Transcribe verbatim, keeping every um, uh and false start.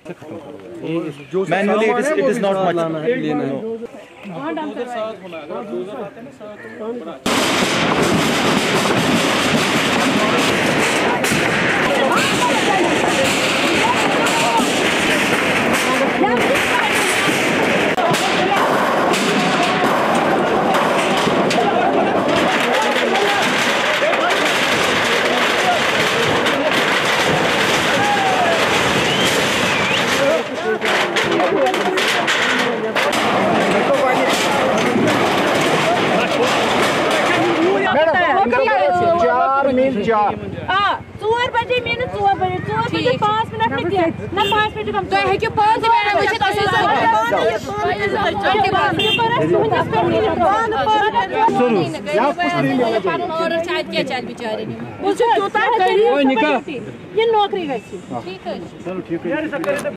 Manually it is it is not much लेना है। ोर बजे मीन ोर बजे ोर बजे पाँच मिनट में किया ना पाँच मिनट कम तो है कि पाँच मिनट में और शायद क्या चल बेचारे ये नौकरी गई। ठीक है चलो ठीक है।